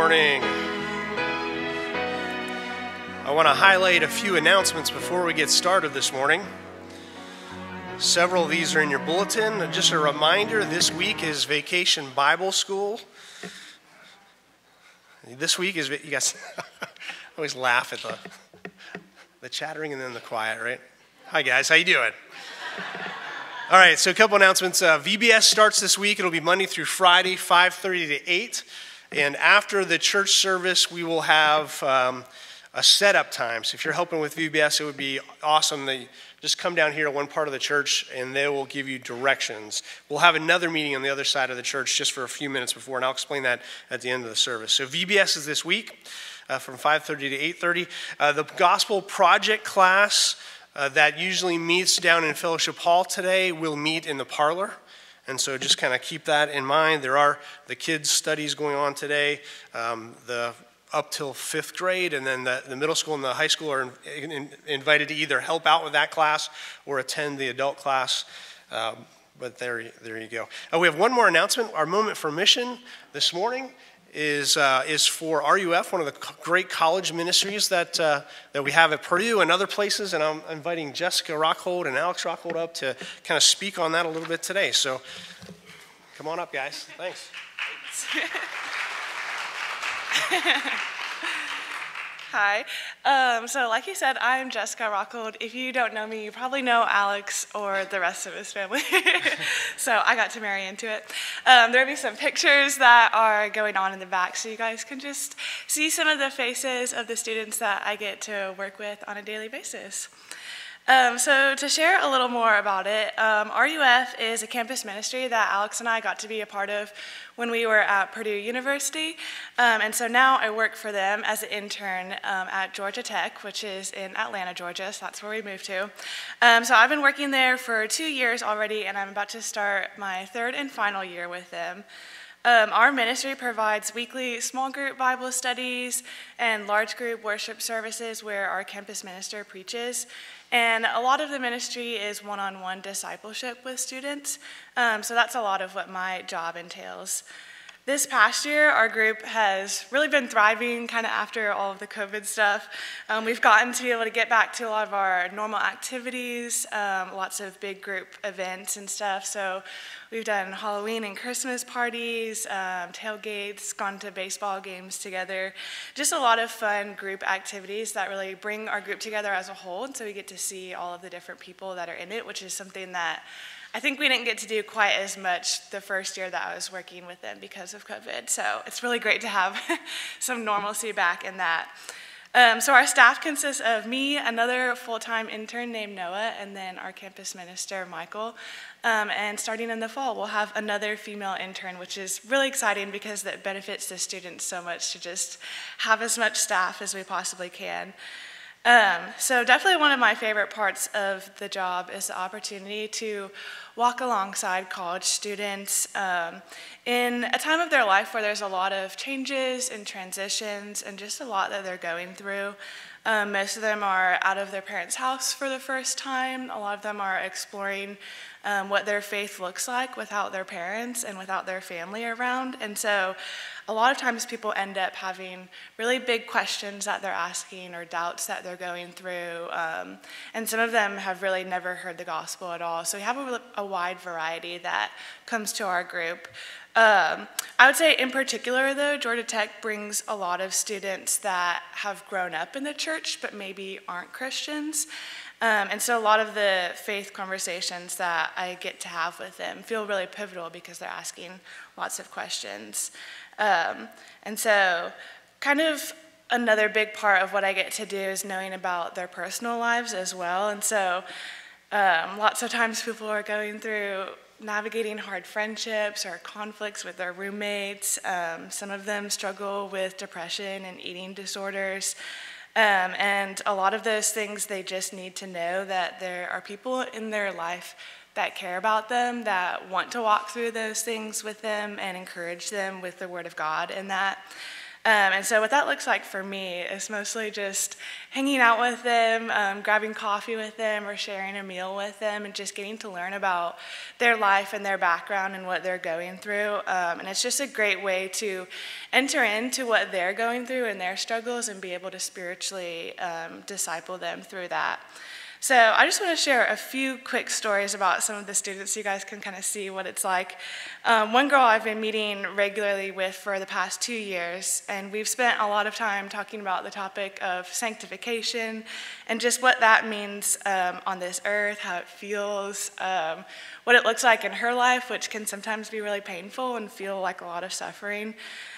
morning. I want to highlight a few announcements before we get started this morning. Several of these are in your bulletin. Just a reminder, this week is Vacation Bible School. This week is, you guys I always laugh at the chattering and then the quiet, right? Hi guys, how you doing? All right, so a couple announcements. VBS starts this week. It'll be Monday through Friday, 5:30 to 8. And after the church service, we will have a setup time. So if you're helping with VBS, it would be awesome that you just come down here to one part of the church and they will give you directions. We'll have another meeting on the other side of the church just for a few minutes before, and I'll explain that at the end of the service. So VBS is this week from 5:30 to 8:30. The Gospel Project class that usually meets down in Fellowship Hall today will meet in the parlor. And so just kind of keep that in mind. There are the kids' studies going on today, up till 5th grade, and then the middle school and the high school are invited to either help out with that class or attend the adult class. But there you go. We have one more announcement. Our Moment for Mission this morning is for RUF, one of the great college ministries that we have at Purdue and other places, and I'm inviting Jessica Rockhold and Alex Rockhold up to kind of speak on that a little bit today. So come on up, guys. Thanks. Hi. So like you said, I'm Jessica Rockhold. If you don't know me, you probably know Alex or the rest of his family. So I got to marry into it. There'll be some pictures that are going on in the back so you guys can just see some of the faces of the students that I get to work with on a daily basis. So to share a little more about it, RUF is a campus ministry that Alex and I got to be a part of when we were at Purdue University. And so now I work for them as an intern at Georgia Tech, which is in Atlanta, Georgia, so that's where we moved to. So I've been working there for 2 years already, and I'm about to start my 3rd and final year with them. Our ministry provides weekly small group Bible studies and large group worship services where our campus minister preaches. And a lot of the ministry is one-on-one discipleship with students. So that's a lot of what my job entails. This past year, our group has really been thriving kind of after all of the COVID stuff. We've gotten to be able to get back to a lot of our normal activities, lots of big group events and stuff. So we've done Halloween and Christmas parties, tailgates, gone to baseball games together. Just a lot of fun group activities that really bring our group together as a whole. And so we get to see all of the different people that are in it, which is something that I think we didn't get to do quite as much the first year that I was working with them because of COVID. So it's really great to have some normalcy back in that. So our staff consists of me, another full-time intern named Noah, and then our campus minister, Michael. And starting in the fall, we'll have another female intern, which is really exciting because that benefits the students so much to just have as much staff as we possibly can. So definitely one of my favorite parts of the job is the opportunity to walk alongside college students in a time of their life where there's a lot of changes and transitions and just a lot that they're going through. Most of them are out of their parents' house for the first time. A lot of them are exploring what their faith looks like without their parents and without their family around. And so a lot of times people end up having really big questions that they're asking or doubts that they're going through. And some of them have really never heard the gospel at all. So we have a wide variety that comes to our group. I would say in particular, though, Georgia Tech brings a lot of students that have grown up in the church but maybe aren't Christians. And so a lot of the faith conversations that I get to have with them feel really pivotal because they're asking lots of questions. And so kind of another big part of what I get to do is knowing about their personal lives as well. And so lots of times people are going through navigating hard friendships or conflicts with their roommates. Some of them struggle with depression and eating disorders. And a lot of those things, they just need to know that there are people in their life that care about them, that want to walk through those things with them and encourage them with the Word of God and that. And so what that looks like for me is mostly just hanging out with them, grabbing coffee with them, or sharing a meal with them, and just getting to learn about their life and their background and what they're going through. And it's just a great way to enter into what they're going through and their struggles and be able to spiritually disciple them through that. So I just want to share a few quick stories about some of the students so you guys can kind of see what it's like. One girl I've been meeting regularly with for the past 2 years, and we've spent a lot of time talking about the topic of sanctification and just what that means on this earth, how it feels, what it looks like in her life, which can sometimes be really painful and feel like a lot of suffering.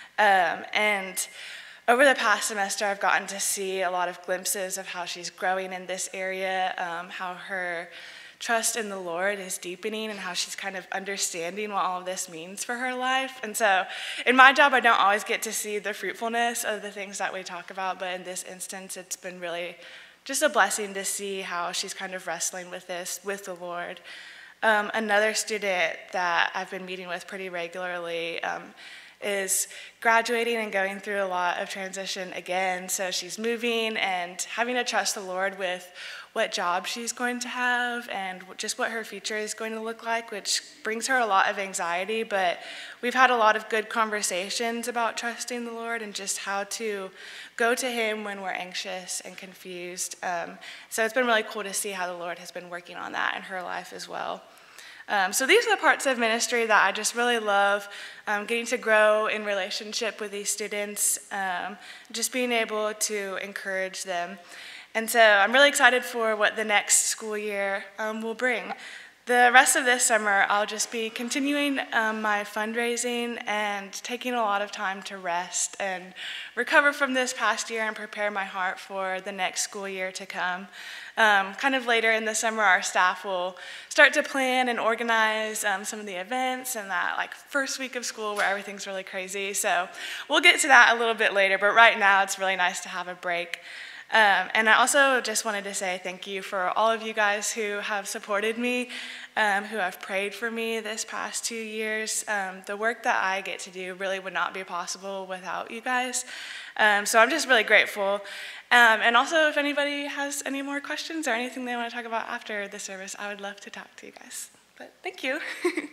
And over the past semester, I've gotten to see a lot of glimpses of how she's growing in this area, how her trust in the Lord is deepening, and how she's kind of understanding what all of this means for her life. And so in my job, I don't always get to see the fruitfulness of the things that we talk about, but in this instance, it's been really just a blessing to see how she's kind of wrestling with this with the Lord. Another student that I've been meeting with pretty regularly is graduating and going through a lot of transition again. So she's moving and having to trust the Lord with what job she's going to have and just what her future is going to look like, which brings her a lot of anxiety. But we've had a lot of good conversations about trusting the Lord and just how to go to him when we're anxious and confused. So it's been really cool to see how the Lord has been working on that in her life as well. So these are the parts of ministry that I just really love, getting to grow in relationship with these students, just being able to encourage them. And so I'm really excited for what the next school year will bring. The rest of this summer, I'll just be continuing my fundraising and taking a lot of time to rest and recover from this past year and prepare my heart for the next school year to come. Kind of later in the summer, our staff will start to plan and organize some of the events and that like first week of school where everything's really crazy. So we'll get to that a little bit later, but right now it's really nice to have a break. And I also just wanted to say thank you for all of you guys who have supported me, who have prayed for me this past 2 years. The work that I get to do really would not be possible without you guys. So I'm just really grateful. And also, if anybody has any more questions or anything they want to talk about after the service, I would love to talk to you guys. But thank you.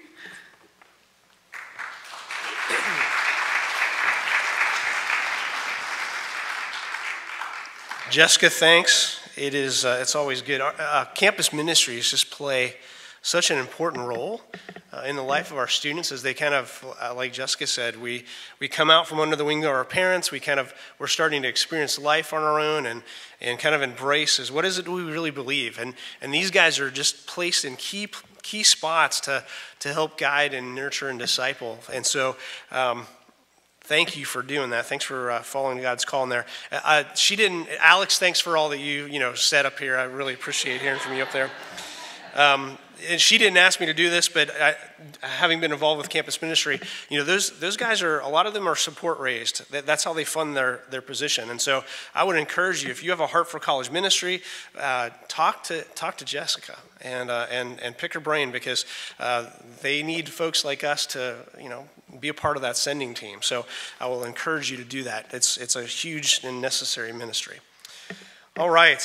Jessica, thanks. It's always good. Campus ministries just play such an important role in the life of our students as they kind of, like Jessica said, we come out from under the wing of our parents. We're starting to experience life on our own and kind of embrace what is it we really believe. And these guys are just placed in key spots to help guide and nurture and disciple. And so thank you for doing that. Thanks for following God's call in there. Alex, thanks for all that you set up here. I really appreciate hearing from you up there. And she didn't ask me to do this, but having been involved with campus ministry, those guys a lot of them are support raised. That's how they fund their position. And so I would encourage you, if you have a heart for college ministry, talk to Jessica and pick her brain, because they need folks like us to be a part of that sending team. So I will encourage you to do that. It's a huge and necessary ministry. All right,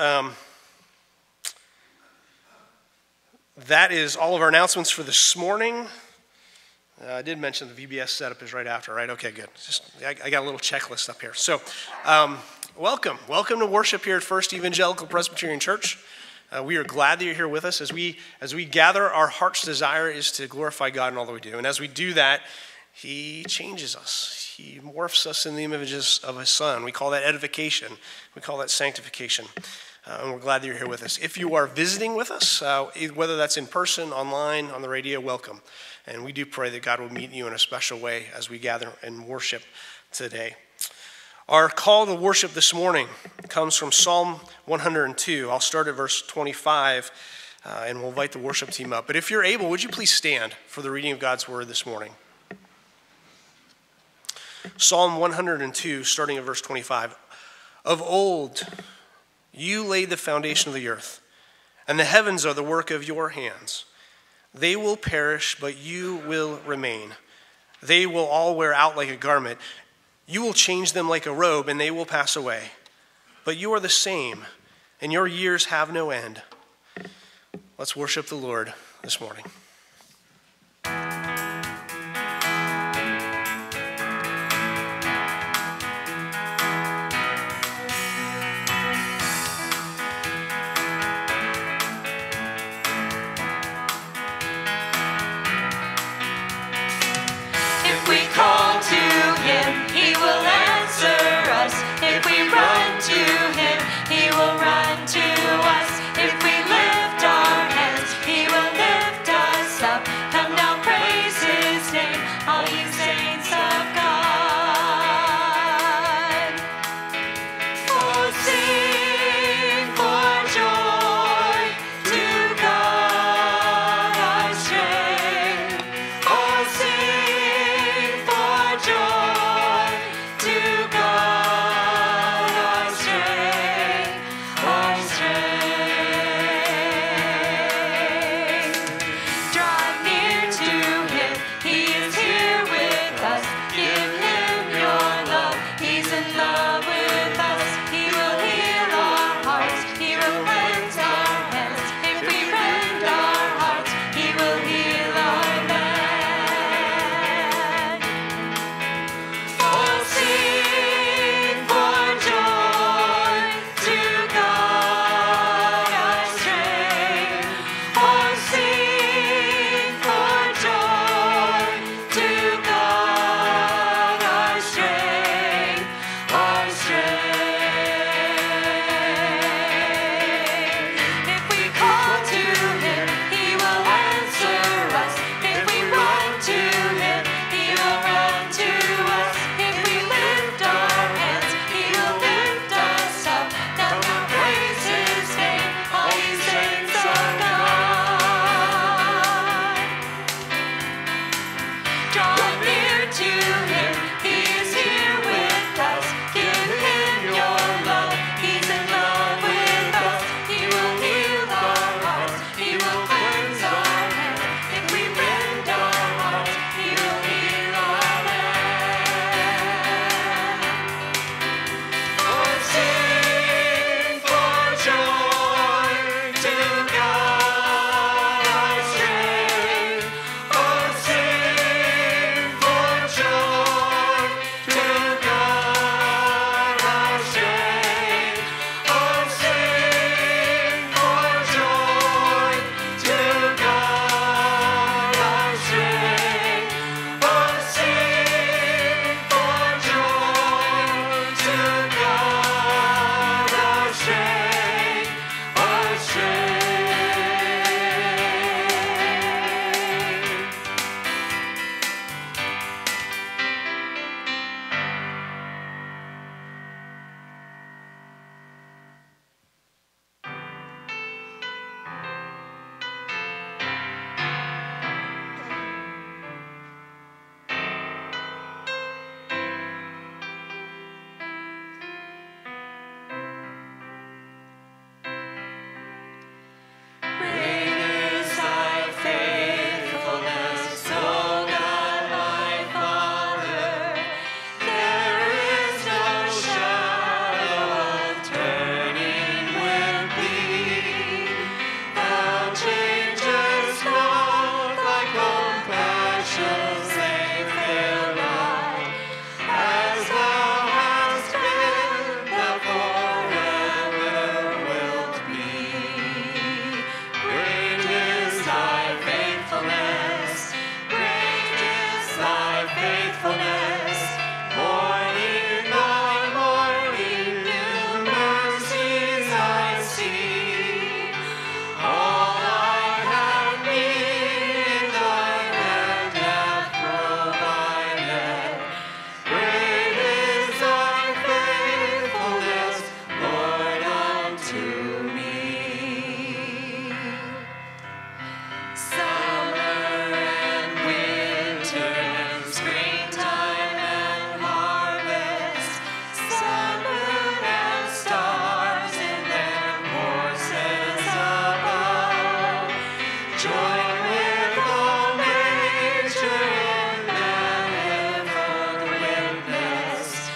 that is all of our announcements for this morning. I did mention the VBS setup is right after, right? Okay, good. I got a little checklist up here. So welcome to worship here at First Evangelical Presbyterian Church. We are glad that you're here with us. As we gather, our heart's desire is to glorify God in all that we do. And as we do that, he changes us. He morphs us in the images of his Son. We call that edification. We call that sanctification. And we're glad that you're here with us. If you are visiting with us, whether that's in person, online, on the radio, welcome. And we do pray that God will meet you in a special way as we gather and worship today. Our call to worship this morning comes from Psalm 102. I'll start at verse 25, and we'll invite the worship team up. But if you're able, would you please stand for the reading of God's word this morning? Psalm 102, starting at verse 25. Of old, you laid the foundation of the earth, and the heavens are the work of your hands. They will perish, but you will remain. They will all wear out like a garment. You will change them like a robe, and they will pass away. But you are the same, and your years have no end. Let's worship the Lord this morning. If we call to him, he will answer us. If we run to him, he will run to us. If we lift our hands, he will lift us up. Come now, praise his name, all ye saints of God. Oh, sing for joy to God our strength. Oh, sing for joy to God our strength, our strength. Draw near to him, he is here with us. Give him your love, he's in love with us. He will heal our hearts, he will cleanse our hands. If we rend our hearts, he will heal our land. Oh, sing for joy to God our strength. Oh, sing for joy to God our strength, our strength. If we call to him, he will answer us. If we run to him, he will run to us. If we lift our hands, he will lift us up. Now praise his name, all ye saints of God. Draw near to him, he is here with us. Give him your love, he's in love with us. He will heal our hearts, he will cleanse our hands. If we rend our hearts, he will heal our land. Oh, sing for joy to God our strength. Oh, sing for joy to God our strength. Oh, sing for joy to God our strength. Oh, sing for joy to God our strength, our strength. Great is thy faithfulness, O God my Father. There is no shadow of turning with thee. Thou changest not, thy compassions they fail not. As thou hast been, thou forever wilt be. Great is thy faithfulness, great is thy faithfulness. Morning by morning, new mercies I see. All I have needed, thy hand hath provided. Great is thy faithfulness, Lord, unto me. Summer and winter and springtime and harvest, sun, moon, and stars in their courses above, join with all nature in manifold witness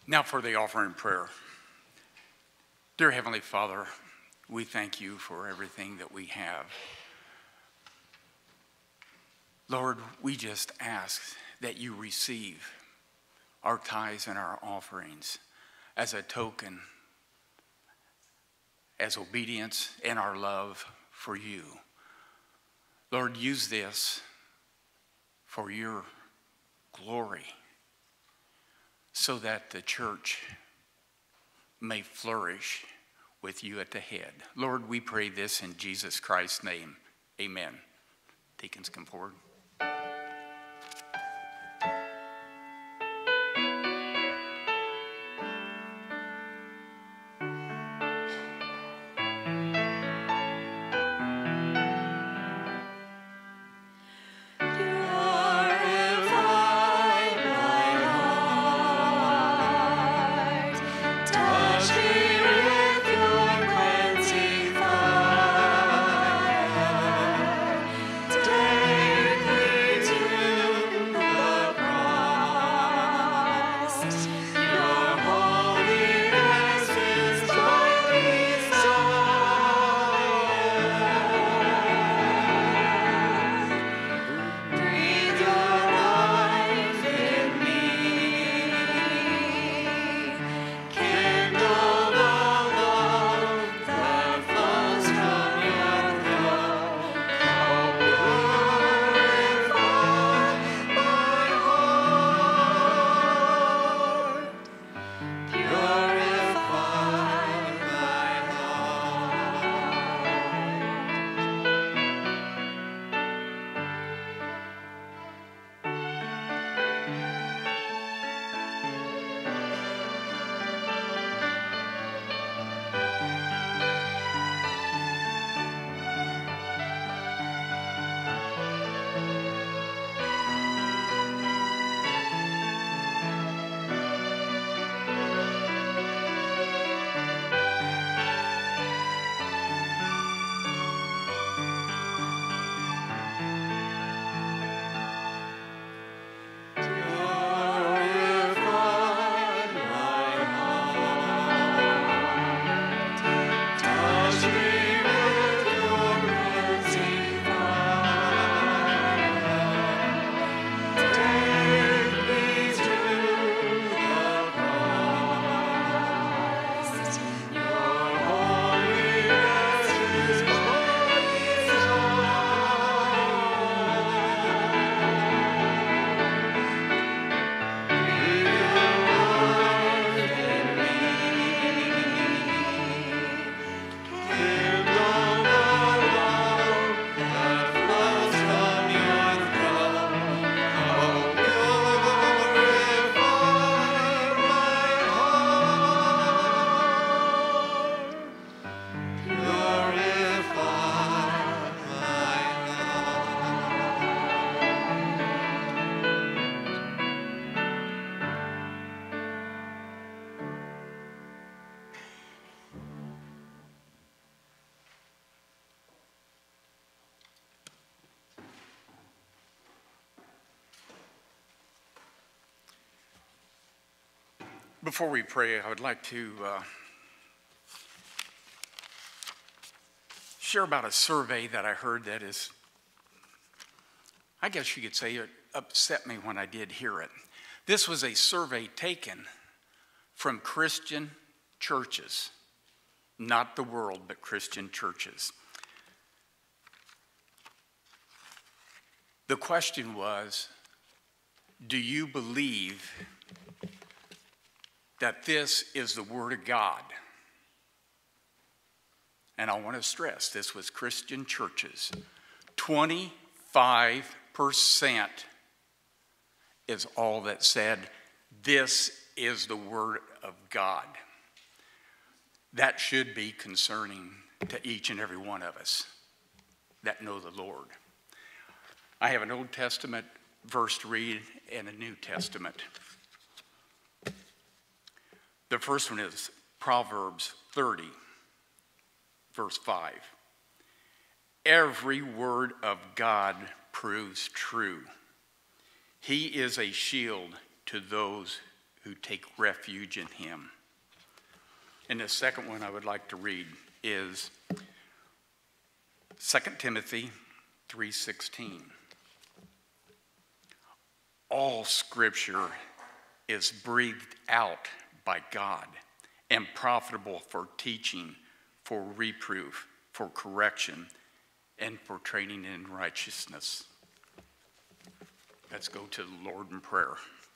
Now for the offering prayer. Dear Heavenly Father, we thank you for everything that we have. Lord, we just ask that you receive our tithes and our offerings as a token, as obedience and our love for you. Lord, use this for your glory so that the church may flourish with you at the head. Lord, we pray this in Jesus Christ's name. Amen. Deacons, come forward. Before we pray, I would like to share about a survey that I heard that is, I guess you could say it upset me when I did hear it. This was a survey taken from Christian churches, not the world, but Christian churches. The question was, do you believe that this is the Word of God? And I want to stress, this was Christian churches. 25% is all that said, this is the Word of God. That should be concerning to each and every one of us that know the Lord. I have an Old Testament verse to read and a New Testament. The first one is Proverbs 30, verse 5. Every word of God proves true. He is a shield to those who take refuge in him. And the second one I would like to read is 2 Timothy 3:16. All scripture is breathed out by God and profitable for teaching, for reproof, for correction, and for training in righteousness. Let's go to the Lord in prayer.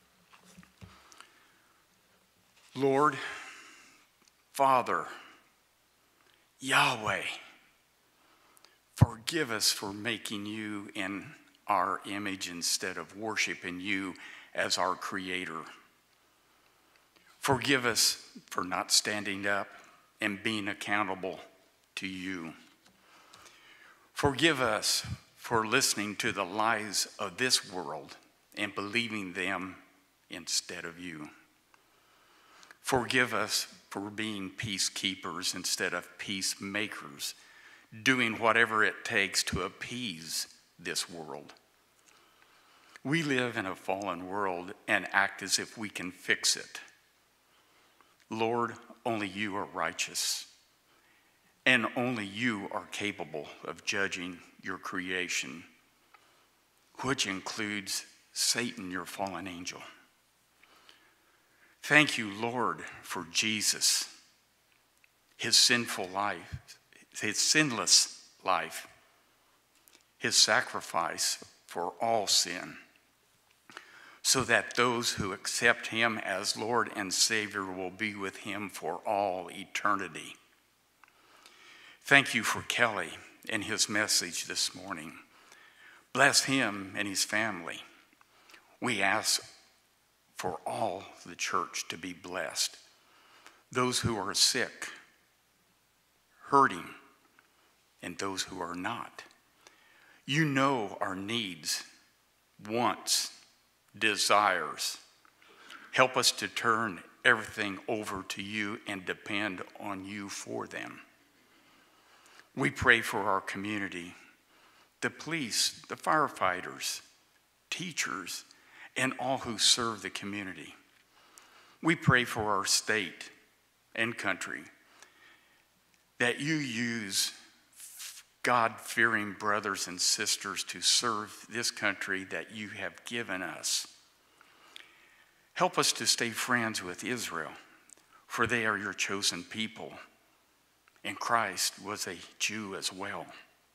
Lord, Father, Yahweh, forgive us for making you in our image instead of worshiping you as our creator. Forgive us for not standing up and being accountable to you. Forgive us for listening to the lies of this world and believing them instead of you. Forgive us for being peacekeepers instead of peacemakers, doing whatever it takes to appease this world. We live in a fallen world and act as if we can fix it. Lord, only you are righteous, and only you are capable of judging your creation, which includes Satan, your fallen angel. Thank you, Lord, for Jesus, his sinful life, his sinless life, his sacrifice for all sin, so that those who accept him as Lord and Savior will be with him for all eternity. Thank you for Kelly and his message this morning. Bless him and his family. We ask for all the church to be blessed. Those who are sick, hurting, and those who are not. You know our needs, wants, desires. Help us to turn everything over to you and depend on you for them. We pray for our community, the police, the firefighters, teachers, and all who serve the community. We pray for our state and country, that you use God-fearing brothers and sisters to serve this country that you have given us. Help us to stay friends with Israel, for they are your chosen people, and Christ was a Jew as well.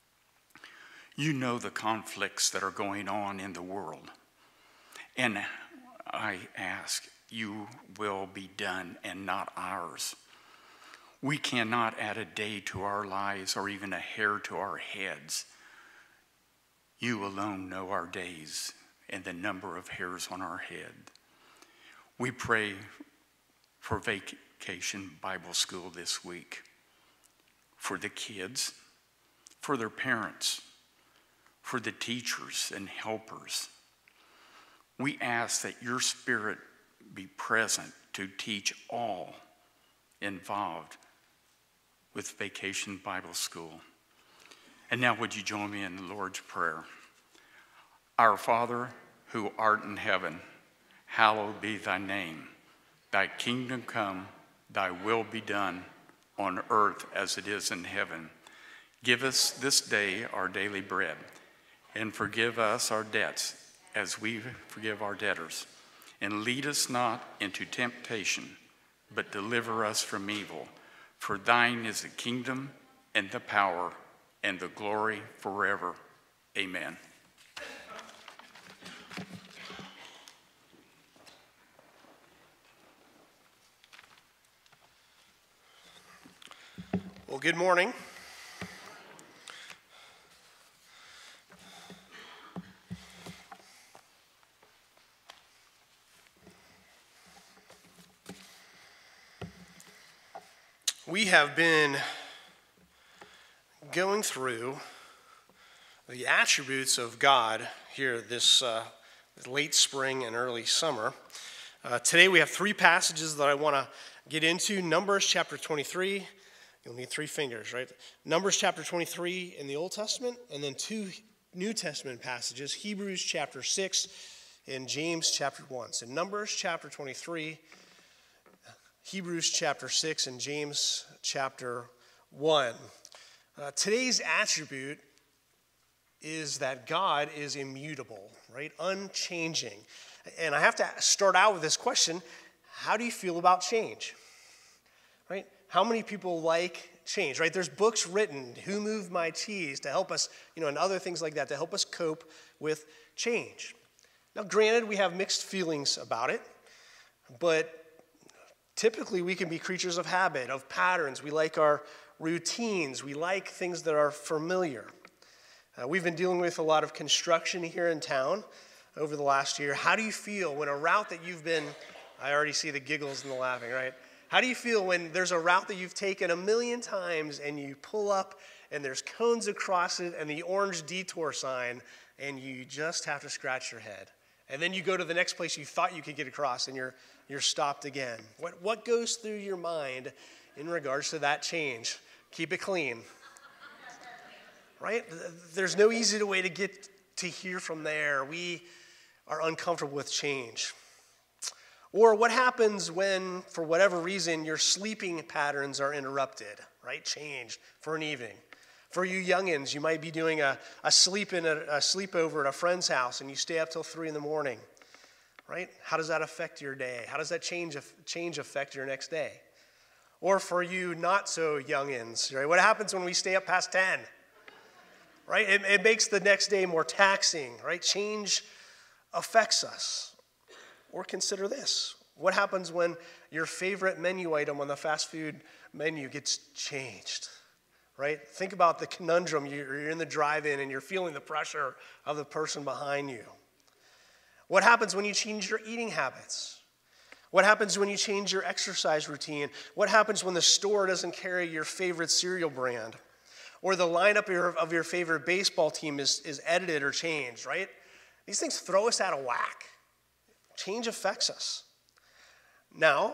You know the conflicts that are going on in the world, and I ask, you will be done and not ours. We cannot add a day to our lives or even a hair to our heads. You alone know our days and the number of hairs on our head. We pray for Vacation Bible School this week, for the kids, for their parents, for the teachers and helpers. We ask that your Spirit be present to teach all involved with Vacation Bible School. And now would you join me in the Lord's Prayer? Our Father, who art in heaven, hallowed be thy name. Thy kingdom come, thy will be done on earth as it is in heaven. Give us this day our daily bread, and forgive us our debts as we forgive our debtors. And lead us not into temptation, but deliver us from evil. For thine is the kingdom and the power and the glory forever. Amen. Well, good morning. We have been going through the attributes of God here this late spring and early summer. Today we have three passages that I want to get into. Numbers chapter 23. You'll need three fingers, right? Numbers chapter 23 in the Old Testament, and then two New Testament passages, Hebrews chapter 6 in James chapter 1. So Numbers chapter 23, Hebrews chapter 6, and James chapter 1. Today's attribute is that God is immutable, right? Unchanging. And I have to start out with this question: how do you feel about change? Right? How many people like change, right? There's books written, Who Moved My Cheese, to help us, and other things like that to help us cope with change. Now, granted, we have mixed feelings about it, but typically we can be creatures of habit, of patterns. We like our routines. We like things that are familiar. We've been dealing with a lot of construction here in town over the last year. How do you feel when a route that you've been, I already see the giggles and the laughing, right? How do you feel when there's a route that you've taken a million times and you pull up and there's cones across it and the orange detour sign and you just have to scratch your head? And then you go to the next place you thought you could get across and you're stopped again. What goes through your mind in regards to that change? Keep it clean. Right? There's no easy way to get to here from there. We are uncomfortable with change. Or what happens when, for whatever reason, your sleeping patterns are interrupted, right? Changed for an evening. For you youngins, you might be doing a sleepover at a friend's house and you stay up till 3 a.m, right? How does that affect your day? How does that change affect your next day? Or for you not so youngins, right? What happens when we stay up past 10? Right? It makes the next day more taxing, right? Change affects us. Or consider this. What happens when your favorite menu item on the fast food menu gets changed? Right? Think about the conundrum. You're in the drive-in and you're feeling the pressure of the person behind you. What happens when you change your eating habits? What happens when you change your exercise routine? What happens when the store doesn't carry your favorite cereal brand? Or the lineup of your favorite baseball team is edited or changed, right? These things throw us out of whack. Change affects us. Now,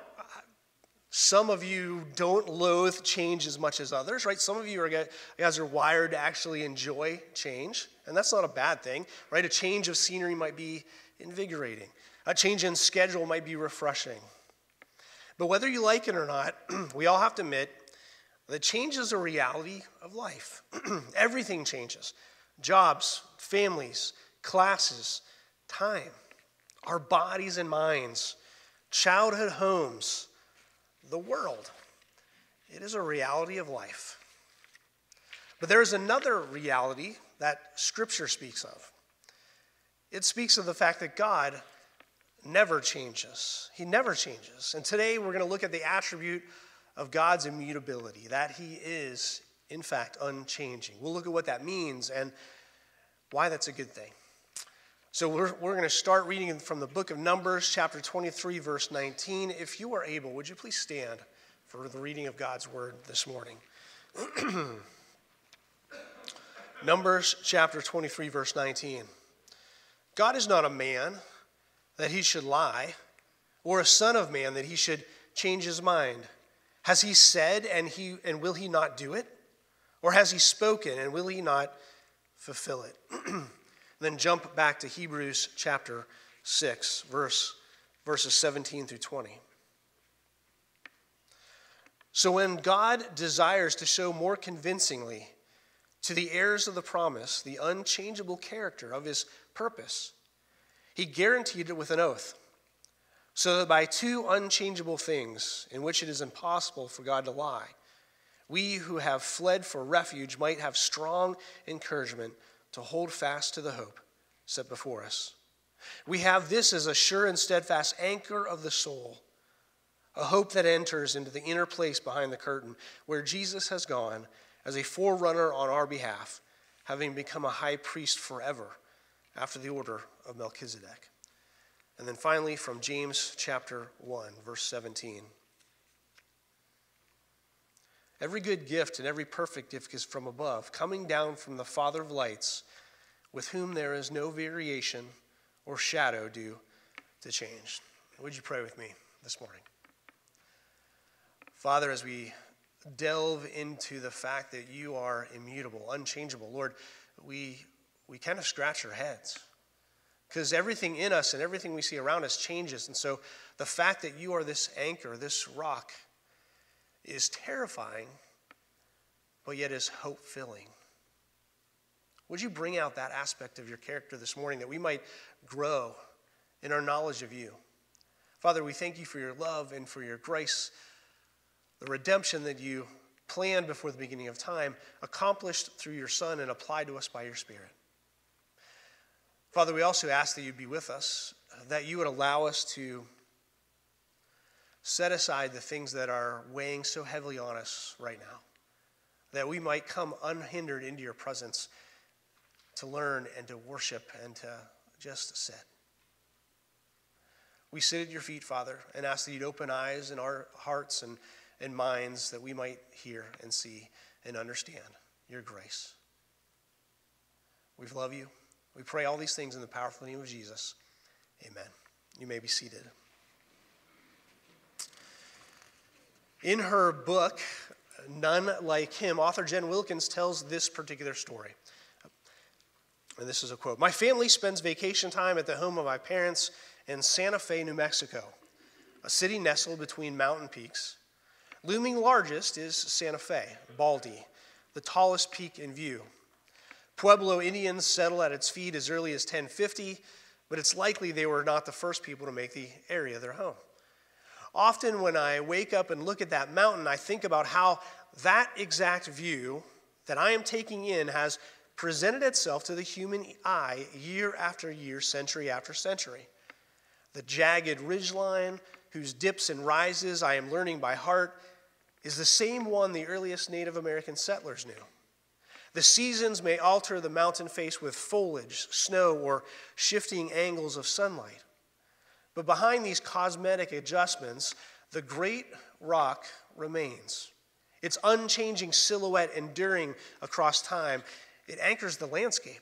some of you don't loathe change as much as others, right? Some of you guys are wired to actually enjoy change, and that's not a bad thing, right? A change of scenery might be invigorating. A change in schedule might be refreshing. But whether you like it or not, we all have to admit that change is a reality of life. Everything changes. Jobs, families, classes, time. Our bodies and minds, childhood homes, the world. It is a reality of life. But there is another reality that Scripture speaks of. It speaks of the fact that God never changes. He never changes. And today we're going to look at the attribute of God's immutability, that he is, in fact, unchanging. We'll look at what that means and why that's a good thing. So we're going to start reading from the book of Numbers, chapter 23, verse 19. If you are able, would you please stand for the reading of God's word this morning? Numbers, chapter 23, verse 19. God is not a man that he should lie, or a son of man that he should change his mind. Has he said, and will he not do it? Or has he spoken, and will he not fulfill it? Then jump back to Hebrews chapter 6, verses 17 through 20. So when God desires to show more convincingly to the heirs of the promise the unchangeable character of his purpose, he guaranteed it with an oath, so that by two unchangeable things in which it is impossible for God to lie, we who have fled for refuge might have strong encouragement to hold fast to the hope set before us. We have this as a sure and steadfast anchor of the soul, a hope that enters into the inner place behind the curtain, where Jesus has gone as a forerunner on our behalf, having become a high priest forever after the order of Melchizedek. And then finally from James chapter 1, verse 17. Every good gift and every perfect gift is from above, coming down from the Father of lights, with whom there is no variation or shadow due to change. Would you pray with me this morning? Father, as we delve into the fact that you are immutable, unchangeable, Lord, we kind of scratch our heads. because everything in us and everything we see around us changes. And so the fact that you are this anchor, this rock, is terrifying, but yet is hope-filling. Would you bring out that aspect of your character this morning, that we might grow in our knowledge of you? Father, we thank you for your love and for your grace, the redemption that you planned before the beginning of time, accomplished through your Son and applied to us by your Spirit. Father, we also ask that you'd be with us, that you would allow us to set aside the things that are weighing so heavily on us right now, that we might come unhindered into your presence to learn and to worship and to just sit. We sit at your feet, Father, and ask that you'd open eyes in our hearts and minds, that we might hear and see and understand your grace. We love you. We pray all these things in the powerful name of Jesus. Amen. You may be seated. In her book, None Like Him, author Jen Wilkins tells this particular story. And this is a quote. My family spends vacation time at the home of my parents in Santa Fe, New Mexico, a city nestled between mountain peaks. Looming largest is Santa Fe, Baldy, the tallest peak in view. Pueblo Indians settled at its feet as early as 1050, but it's likely they were not the first people to make the area their home. Often when I wake up and look at that mountain, I think about how that exact view that I am taking in has presented itself to the human eye year after year, century after century. The jagged ridgeline, whose dips and rises I am learning by heart, is the same one the earliest Native American settlers knew. The seasons may alter the mountain face with foliage, snow, or shifting angles of sunlight. But behind these cosmetic adjustments, the great rock remains. Its unchanging silhouette enduring across time, it anchors the landscape.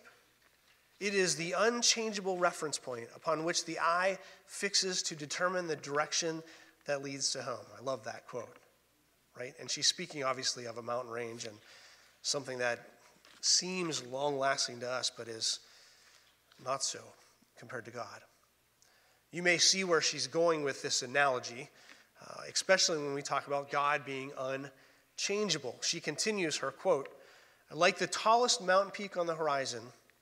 It is the unchangeable reference point upon which the eye fixes to determine the direction that leads to home. I love that quote, right? And she's speaking obviously of a mountain range and something that seems long-lasting to us, but is not so compared to God. You may see where she's going with this analogy, especially when we talk about God being unchangeable. She continues her quote, like the tallest mountain peak on the horizon,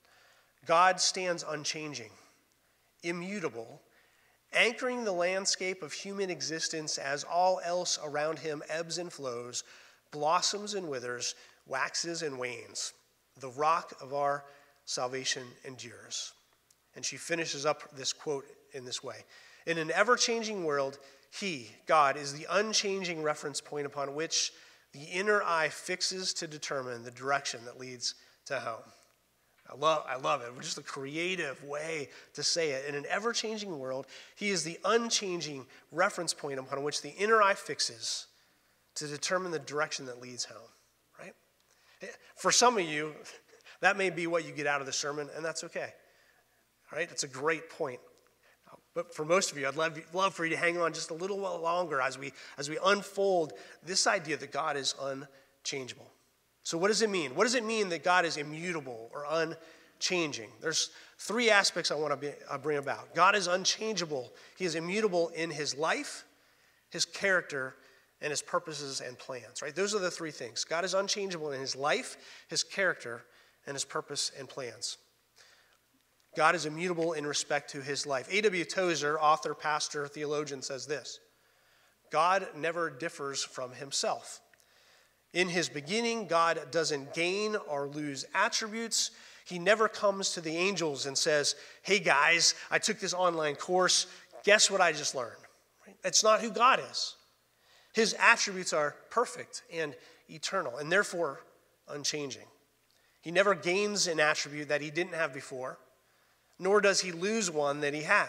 God stands unchanging, immutable, anchoring the landscape of human existence as all else around him ebbs and flows, blossoms and withers, waxes and wanes. The rock of our salvation endures. And she finishes up this quote in this way. In an ever-changing world, he, God, is the unchanging reference point upon which the inner eye fixes to determine the direction that leads to home. I love it. Just a creative way to say it. In an ever-changing world, he is the unchanging reference point upon which the inner eye fixes to determine the direction that leads home, right? For some of you, that may be what you get out of the sermon, and that's okay, all right? It's a great point. But for most of you, I'd love for you to hang on just a little while longer as we unfold this idea that God is unchangeable. So what does it mean? What does it mean that God is immutable or unchanging? There's three aspects I want to bring about. God is unchangeable. He is immutable in his life, his character, and his purposes and plans, right? Those are the three things. God is unchangeable in his life, his character, and his purpose and plans. God is immutable in respect to his life. A.W. Tozer, author, pastor, theologian, says this: God never differs from himself. In his beginning, God doesn't gain or lose attributes. He never comes to the angels and says, hey guys, I took this online course. Guess what I just learned? Right? That's not who God is. His attributes are perfect and eternal, and therefore unchanging. He never gains an attribute that he didn't have before, nor does he lose one that he had.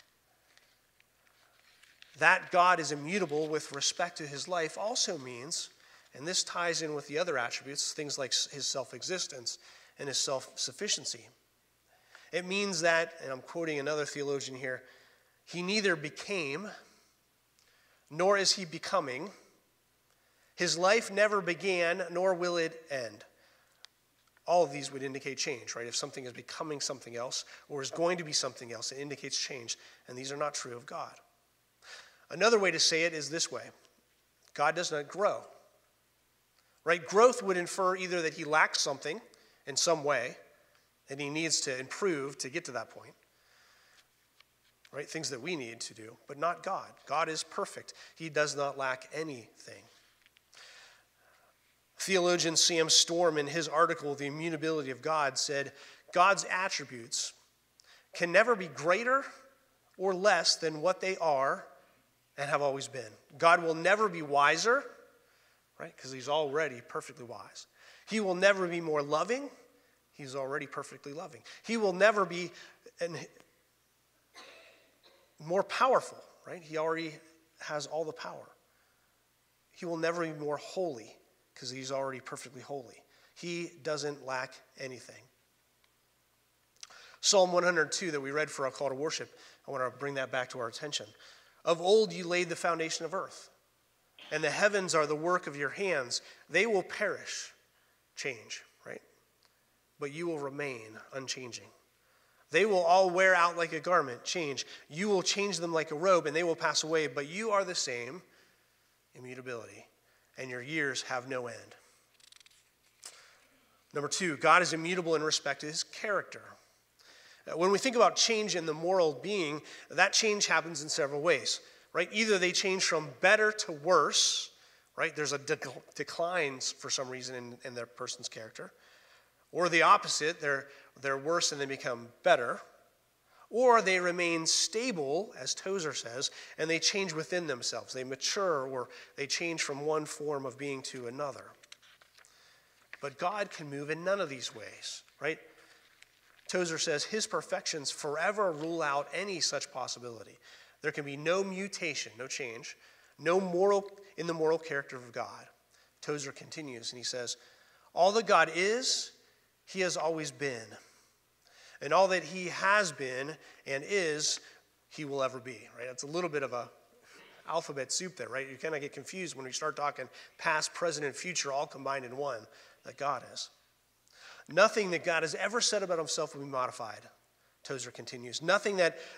That God is immutable with respect to his life also means, and this ties in with the other attributes, things like his self-existence and his self-sufficiency. It means that, and I'm quoting another theologian here, he neither became, nor is he becoming. His life never began, nor will it end. All of these would indicate change, right? If something is becoming something else or is going to be something else, it indicates change, and these are not true of God. Another way to say it is this way: God does not grow, right? Growth would infer either that he lacks something in some way and he needs to improve to get to that point, right? Things that we need to do, but not God. God is perfect. He does not lack anything. Theologian Sam Storm, in his article, The Immutability of God, said, God's attributes can never be greater or less than what they are and have always been. God will never be wiser, right? Because he's already perfectly wise. He will never be more loving. He's already perfectly loving. He will never be more powerful, right? He already has all the power. He will never be more holy, because he's already perfectly holy. He doesn't lack anything. Psalm 102 that we read for our call to worship, I want to bring that back to our attention. Of old you laid the foundation of earth, and the heavens are the work of your hands. They will perish, change, right? But you will remain unchanging. They will all wear out like a garment, change. You will change them like a robe, and they will pass away, but you are the same, immutability, and your years have no end. Number two, God is immutable in respect to his character. When we think about change in the moral being, that change happens in several ways, right? Either they change from better to worse, right? There's a decline for some reason in their person's character. Or the opposite, they're worse and they become better. Or they remain stable, as Tozer says, and they change within themselves. They mature, or they change from one form of being to another. But God can move in none of these ways, right? Tozer says his perfections forever rule out any such possibility. There can be no mutation, no change, no moral in the moral character of God. Tozer continues and he says, all that God is, he has always been. And all that he has been and is, he will ever be, right? That's a little bit of a alphabet soup there, right? You kind of get confused when we start talking past, present, and future all combined in one, that God is. Nothing that God has ever said about himself will be modified, Tozer continues. Nothing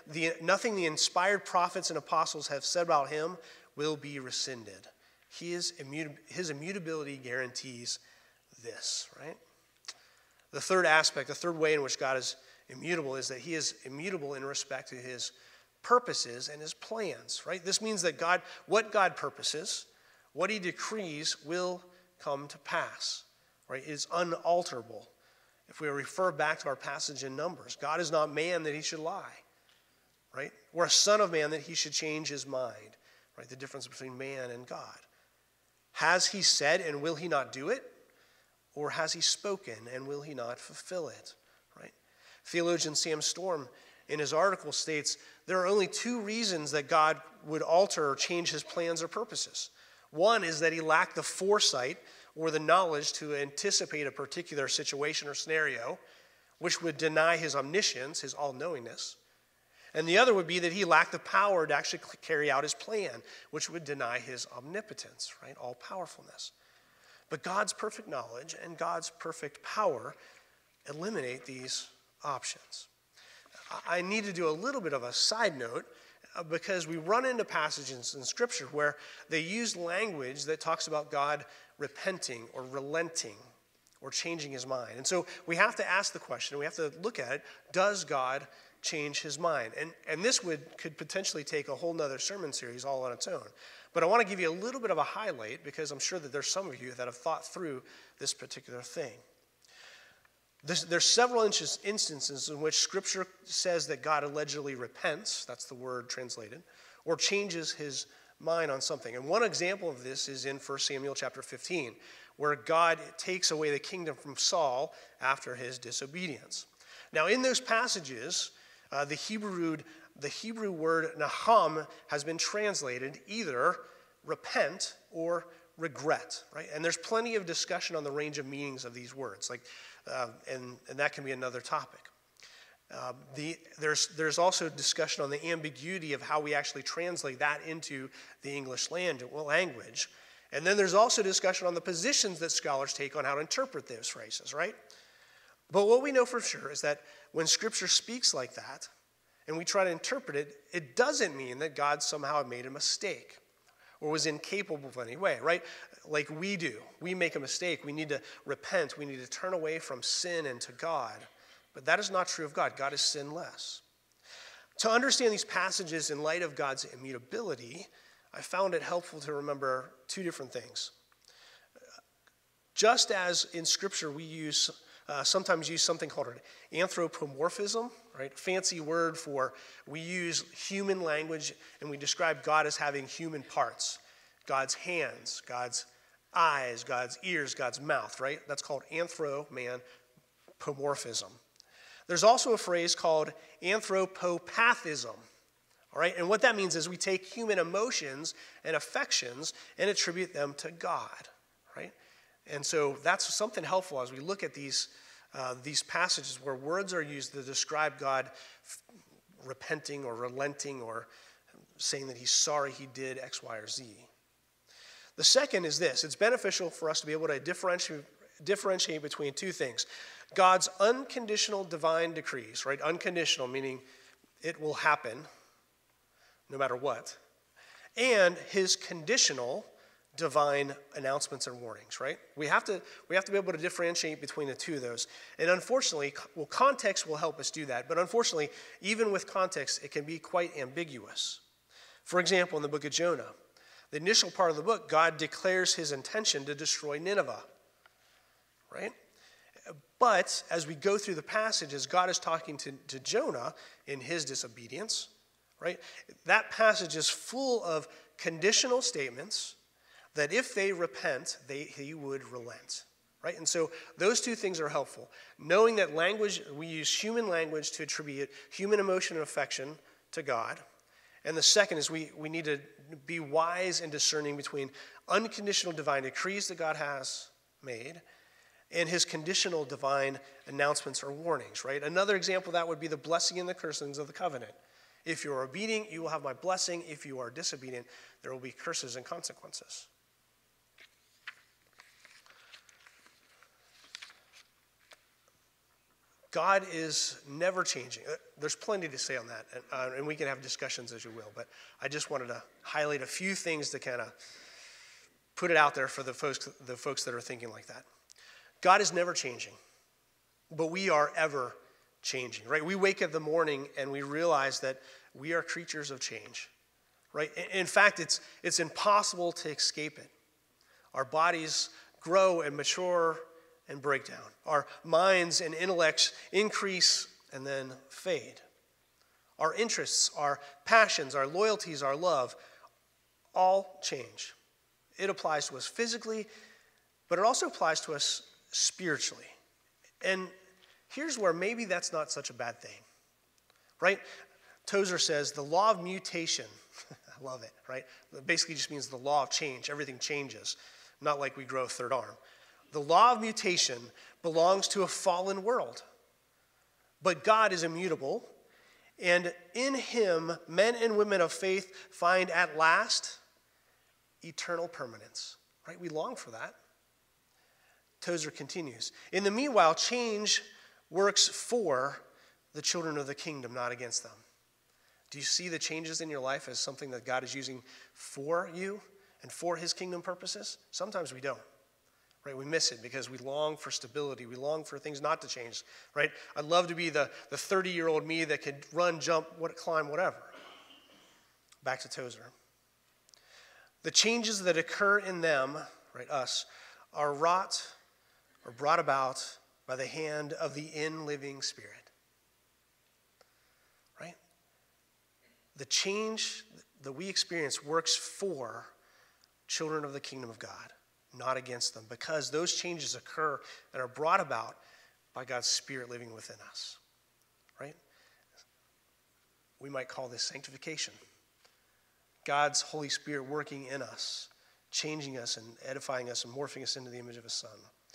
the inspired prophets and apostles have said about him will be rescinded. His immutability guarantees this, right? The third aspect, the third way in which God is immutable is that he is immutable in respect to his purposes and his plans, right? This means that what God purposes, what he decrees will come to pass, right? It is unalterable. If we refer back to our passage in Numbers, God is not man that he should lie, right? Or a son of man that he should change his mind, right? The difference between man and God. Has he said and will he not do it? Or has he spoken and will he not fulfill it, right? Theologian Sam Storm in his article states, there are only two reasons that God would alter or change his plans or purposes. One is that he lacked the foresight or the knowledge to anticipate a particular situation or scenario, which would deny his omniscience, his all-knowingness. And the other would be that he lacked the power to actually carry out his plan, which would deny his omnipotence, right? All-powerfulness. But God's perfect knowledge and God's perfect power eliminate these options. I need to do a little bit of a side note because we run into passages in Scripture where they use language that talks about God repenting or relenting or changing his mind. And so we have to ask the question, we have to look at it, does God change his mind? And this could potentially take a whole nother sermon series all on its own. But I want to give you a little bit of a highlight because I'm sure that there's some of you that have thought through this particular thing. There's several instances in which Scripture says that God allegedly repents, that's the word translated, or changes his mind on something. And one example of this is in 1 Samuel chapter 15, where God takes away the kingdom from Saul after his disobedience. Now, in those passages, the Hebrew word naham has been translated either repent or regret, right? And there's plenty of discussion on the range of meanings of these words, and that can be another topic. There's also discussion on the ambiguity of how we actually translate that into the English language. And then there's also discussion on the positions that scholars take on how to interpret those phrases, right? But what we know for sure is that when Scripture speaks like that, and we try to interpret it, it doesn't mean that God somehow made a mistake or was incapable of any way, right? Like we do. We make a mistake. We need to repent. We need to turn away from sin and to God. But that is not true of God. God is sinless. To understand these passages in light of God's immutability, I found it helpful to remember two different things. Just as in Scripture we sometimes use something called an anthropomorphism, right? Fancy word for we use human language and we describe God as having human parts. God's hands, God's eyes, God's ears, God's mouth, right? That's called anthropomorphism. There's also a phrase called anthropopathism, all right? And what that means is we take human emotions and affections and attribute them to God, right? And so that's something helpful as we look at these passages where words are used to describe God repenting or relenting or saying that he's sorry he did X, Y, or Z. The second is this. It's beneficial for us to be able to differentiate between two things. God's unconditional divine decrees, right? Unconditional, meaning it will happen no matter what. And his conditional divine announcements and warnings, right? We have to be able to differentiate between the two of those. And unfortunately, context will help us do that. But unfortunately, even with context, it can be quite ambiguous. For example, in the book of Jonah, the initial part of the book, God declares his intention to destroy Nineveh, right? But as we go through the passages, God is talking to Jonah in his disobedience, right? That passage is full of conditional statements that if they repent, he would relent, right? And so those two things are helpful. Knowing that language, we use human language to attribute human emotion and affection to God. And the second is we need to be wise and discerning between unconditional divine decrees that God has made and his conditional divine announcements or warnings, right? Another example of that would be the blessing and the cursings of the covenant. If you are obedient, you will have my blessing. If you are disobedient, there will be curses and consequences. God is never changing. There's plenty to say on that, and we can have discussions as you will, but I just wanted to highlight a few things to kind of put it out there for the folks that are thinking like that. God is never changing, but we are ever changing, right? We wake up in the morning and we realize that we are creatures of change, right? In fact, it's impossible to escape it. Our bodies grow and mature and break down. Our minds and intellects increase and then fade. Our interests, our passions, our loyalties, our love, all change. It applies to us physically, but it also applies to us spiritually. And here's where maybe that's not such a bad thing, right? Tozer says the law of mutation, I love it, right? It basically just means the law of change. Everything changes, not like we grow a third arm. The law of mutation belongs to a fallen world. But God is immutable, and in him, men and women of faith find at last eternal permanence. Right? We long for that. Tozer continues. In the meanwhile, change works for the children of the kingdom, not against them. Do you see the changes in your life as something that God is using for you and for his kingdom purposes? Sometimes we don't. Right, we miss it because we long for stability. We long for things not to change. Right? I'd love to be the 30-year-old me that could run, jump, climb, whatever. Back to Tozer. The changes that occur in them, right, us, are wrought or brought about by the hand of the in-living Spirit. Right? The change that we experience works for children of the kingdom of God, not against them, because those changes occur and are brought about by God's Spirit living within us, right? We might call this sanctification. God's Holy Spirit working in us, changing us and edifying us and morphing us into the image of his Son.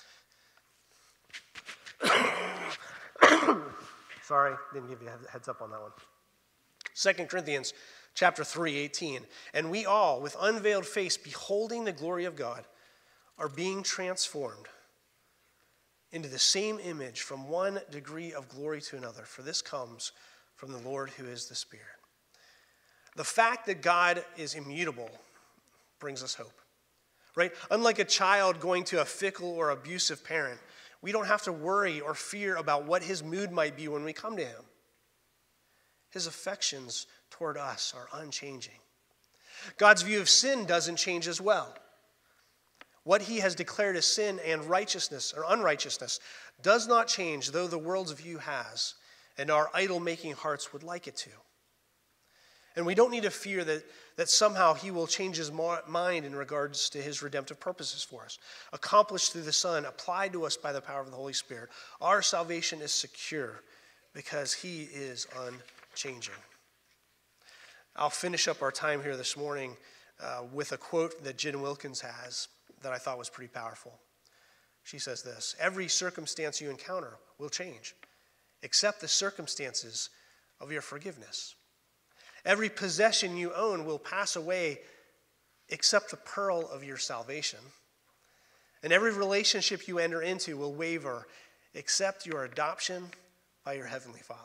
Sorry, didn't give you a heads up on that one. 2 Corinthians chapter 3:18. And we all, with unveiled face, beholding the glory of God, are being transformed into the same image from one degree of glory to another, for this comes from the Lord who is the Spirit. The fact that God is immutable brings us hope, right? Unlike a child going to a fickle or abusive parent, we don't have to worry or fear about what his mood might be when we come to him. His affections toward us are unchanging. God's view of sin doesn't change as well. What he has declared as sin and righteousness or unrighteousness does not change, though the world's view has, and our idol-making hearts would like it to. And we don't need to fear that somehow he will change his mind in regards to his redemptive purposes for us. Accomplished through the Son, applied to us by the power of the Holy Spirit, our salvation is secure because he is unchanging. I'll finish up our time here this morning with a quote that Jen Wilkins has that I thought was pretty powerful. She says this: "Every circumstance you encounter will change, except the circumstances of your forgiveness. Every possession you own will pass away, except the pearl of your salvation. And every relationship you enter into will waver, except your adoption by your Heavenly Father."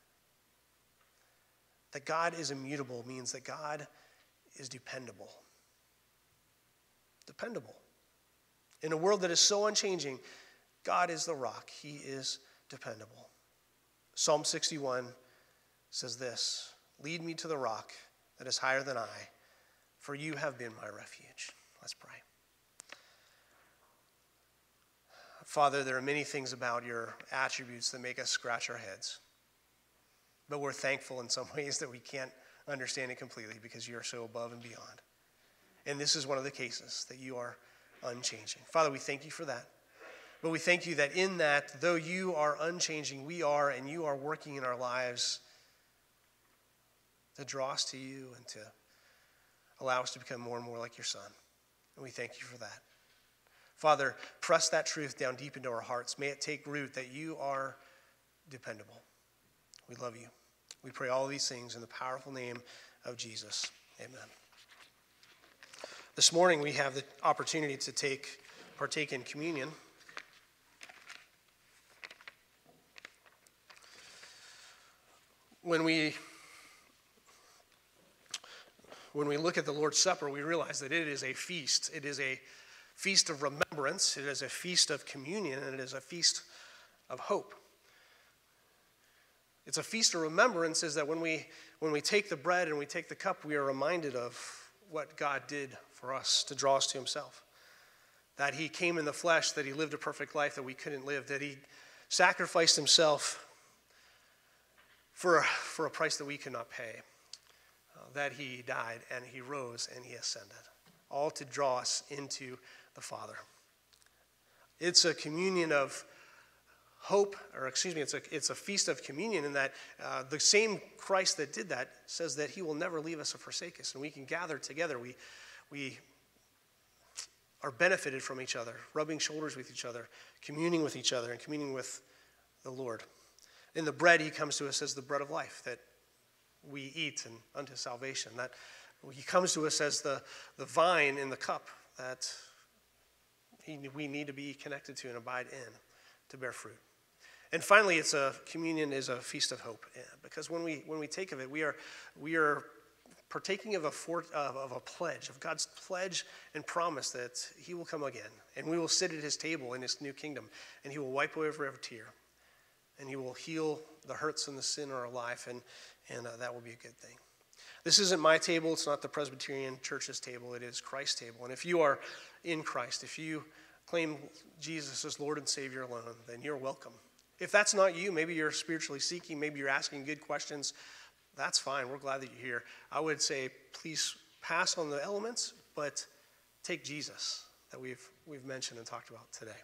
That God is immutable means that God is dependable. Dependable. In a world that is so unchanging, God is the rock. He is dependable. Psalm 61 says this: "Lead me to the rock that is higher than I, for you have been my refuge." Let's pray. Father, there are many things about your attributes that make us scratch our heads. But we're thankful in some ways that we can't understand it completely because you are so above and beyond. And this is one of the cases that you are unchanging. Father, we thank you for that. But we thank you that in that, though you are unchanging, we are, and you are working in our lives to draw us to you and to allow us to become more and more like your Son. And we thank you for that. Father, press that truth down deep into our hearts. May it take root that you are dependable. We love you. We pray all these things in the powerful name of Jesus. Amen. This morning we have the opportunity to partake in communion. When we look at the Lord's Supper, we realize that it is a feast. It is a feast of remembrance. It is a feast of communion, and it is a feast of hope. It's a feast of remembrance is that when we take the bread and we take the cup, we are reminded of what God did for us to draw us to himself. That he came in the flesh, that he lived a perfect life that we couldn't live, that he sacrificed himself for a price that we could not pay, that he died and he rose and he ascended, all to draw us into the Father. It's a communion of hope, it's a feast of communion in that the same Christ that did that says that he will never leave us or forsake us, and we can gather together. We are benefited from each other, rubbing shoulders with each other, communing with each other, and communing with the Lord. In the bread, he comes to us as the bread of life that we eat and unto salvation. That he comes to us as the vine in the cup that we need to be connected to and abide in to bear fruit. And finally, communion is a feast of hope, because when we take of it, we are partaking of a pledge, of God's pledge and promise that he will come again, and we will sit at his table in his new kingdom, and he will wipe away every tear, and he will heal the hurts and the sin in our life, and that will be a good thing. This isn't my table. It's not the Presbyterian Church's table. It is Christ's table. And if you are in Christ, if you claim Jesus as Lord and Savior alone, then you're welcome. If that's not you, maybe you're spiritually seeking, maybe you're asking good questions, that's fine. We're glad that you're here. I would say please pass on the elements, but take Jesus that we've mentioned and talked about today.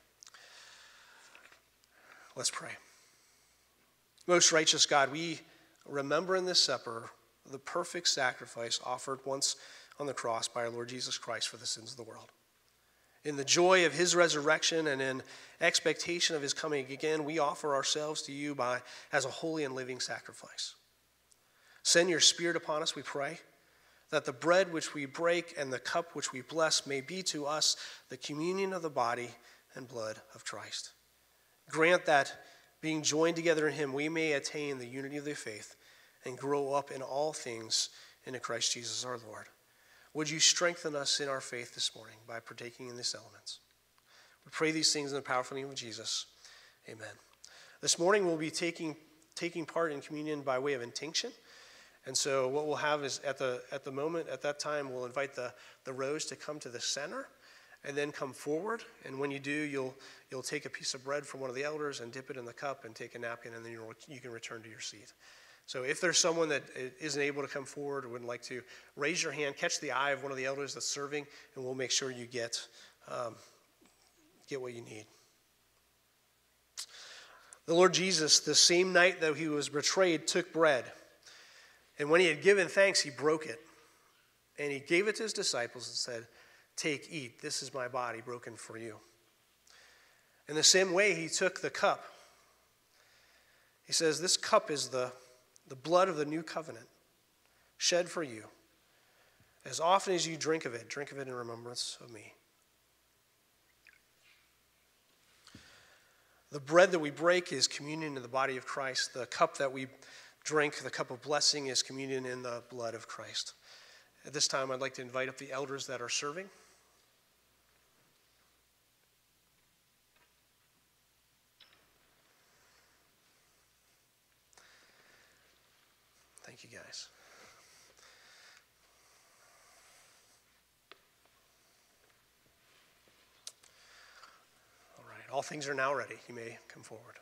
Let's pray. Most righteous God, we remember in this supper the perfect sacrifice offered once on the cross by our Lord Jesus Christ for the sins of the world. In the joy of his resurrection and in expectation of his coming again, we offer ourselves to you as a holy and living sacrifice. Send your Spirit upon us, we pray, that the bread which we break and the cup which we bless may be to us the communion of the body and blood of Christ. Grant that being joined together in him, we may attain the unity of the faith and grow up in all things into Christ Jesus our Lord. Would you strengthen us in our faith this morning by partaking in these elements? We pray these things in the powerful name of Jesus. Amen. This morning we'll be taking part in communion by way of intinction. And so what we'll have is at that time, we'll invite the rows to come to the center and then come forward. And when you do, you'll take a piece of bread from one of the elders and dip it in the cup and take a napkin, and then you can return to your seat. So if there's someone that isn't able to come forward or would like to, raise your hand, catch the eye of one of the elders that's serving, and we'll make sure you get what you need. The Lord Jesus, the same night that he was betrayed, took bread. And when he had given thanks, he broke it. And he gave it to his disciples and said, "Take, eat. This is my body broken for you." In the same way, he took the cup. He says, "This cup is the blood of the new covenant, shed for you. As often as you drink of it in remembrance of me." The bread that we break is communion in the body of Christ. The cup that we drink, the cup of blessing, is communion in the blood of Christ. At this time, I'd like to invite up the elders that are serving. Thank you, guys. All right, all things are now ready. You may come forward.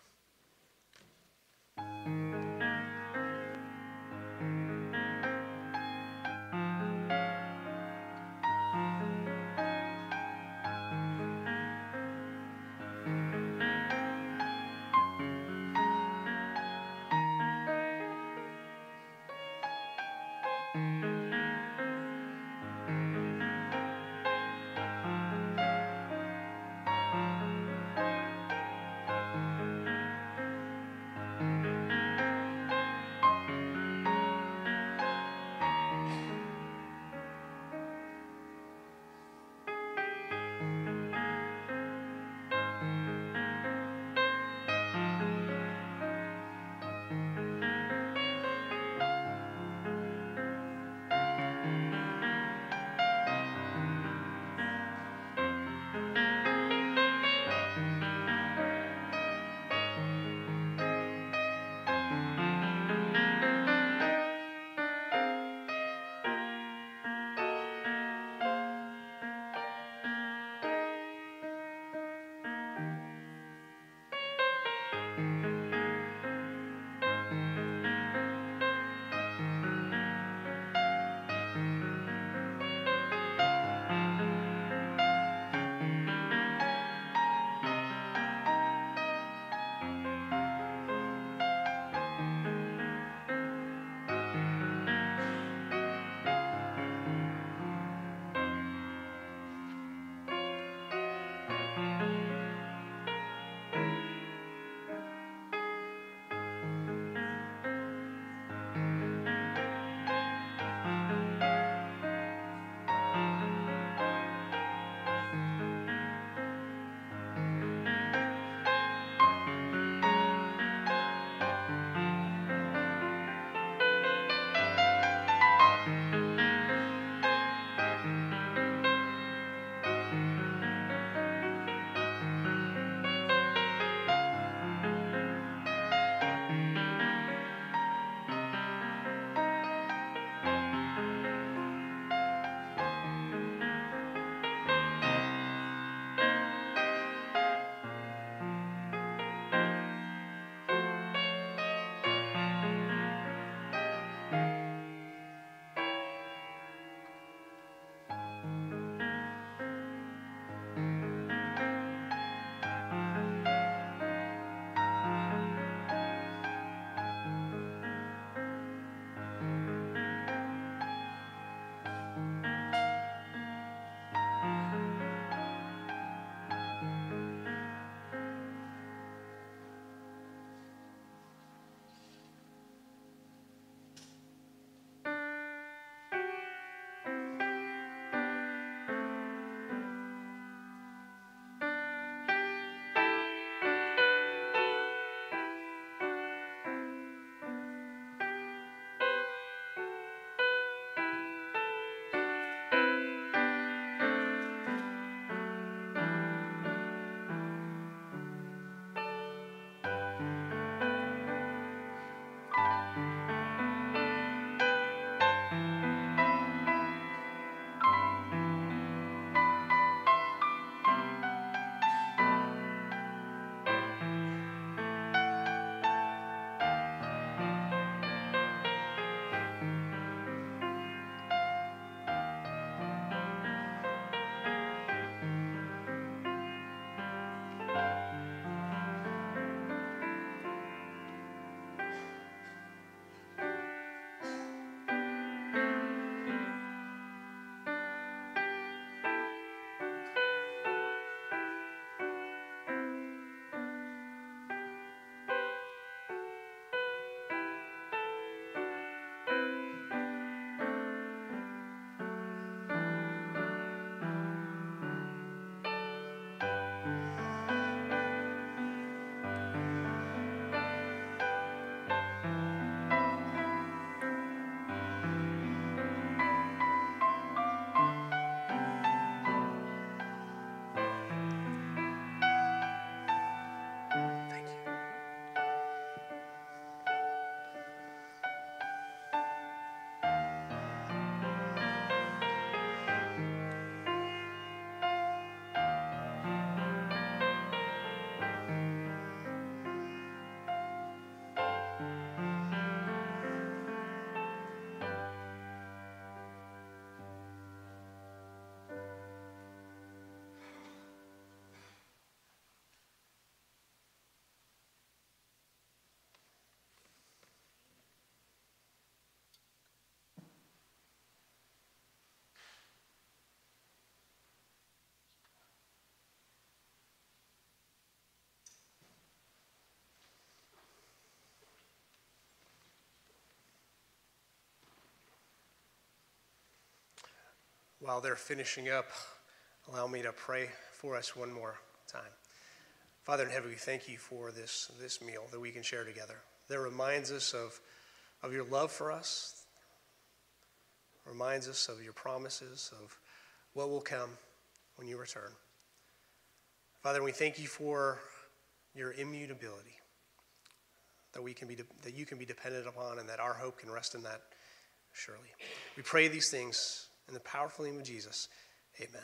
while they're finishing up, allow me to pray for us one more time. Father in heaven, we thank you for this meal that we can share together. That reminds us of your love for us, reminds us of your promises, of what will come when you return. Father, we thank you for your immutability, that you can be dependent upon, and that our hope can rest in that surely. We pray these things in the powerful name of Jesus. Amen.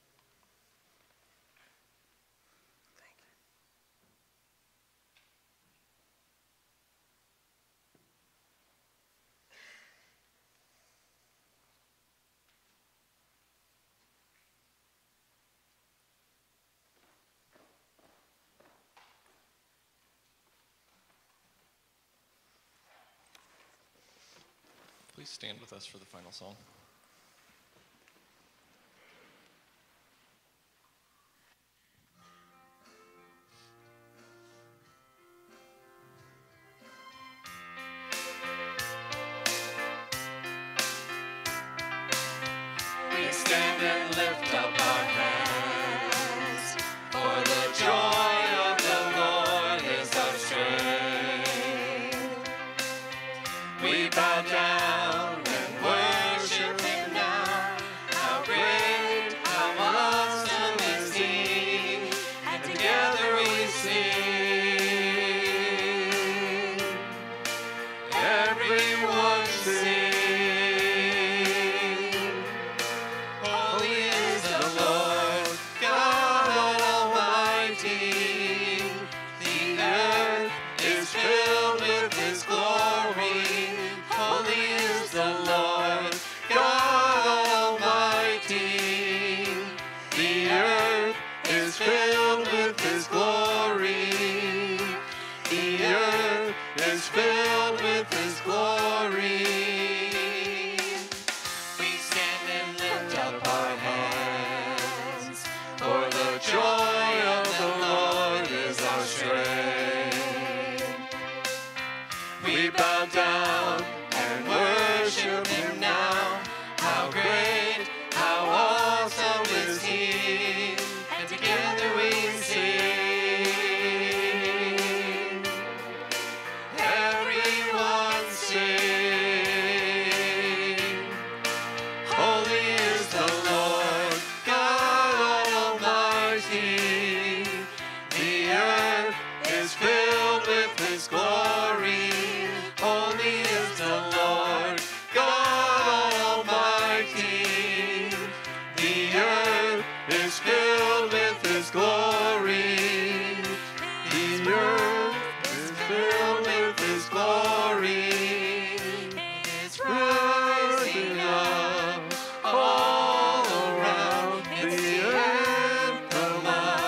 Please stand with us for the final song. We stand and lift up our hands, for the joy of the Lord is our strength. We bow down and worship him now. How great, how awesome is he, and together we sing. Everyone sing. Holy is the Lord, God Almighty. The earth is filled with his glory. Holy is the Lord, God Almighty. The earth is filled with his glory. The earth is filled with his glory. We stand and lift up our hands, for the joy of the Lord is our strength. We bow down and worship him now. How great, how awesome is he, and together we sing. Everyone sing. Holy is the Lord, God Almighty. The earth is filled with his glory. Holy is the Lord, God Almighty. The earth is filled with his glory. The earth is filled with his glory. It's rising up all around. It's the anthem of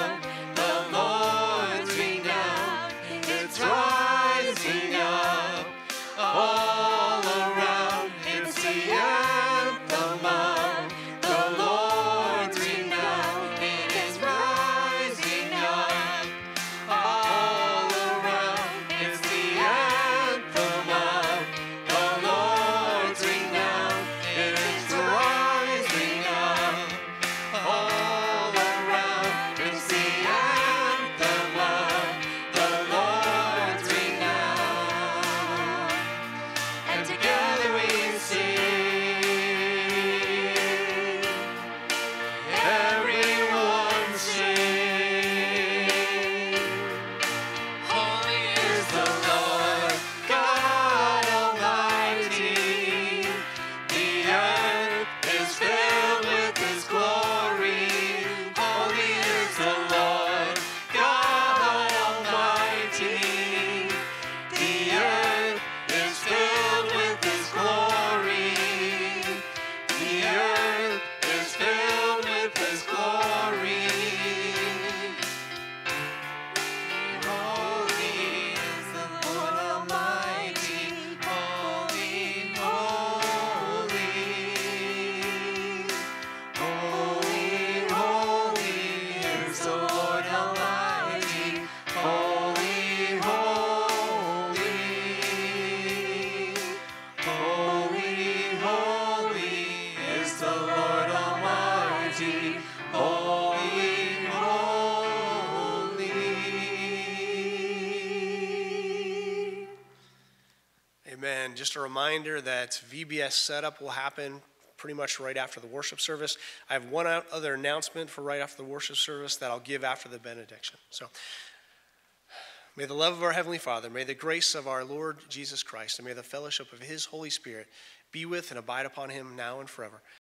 Amen. Just a reminder that VBS setup will happen pretty much right after the worship service. I have one other announcement for right after the worship service that I'll give after the benediction. So may the love of our Heavenly Father, may the grace of our Lord Jesus Christ, and may the fellowship of his Holy Spirit be with and abide upon him now and forever.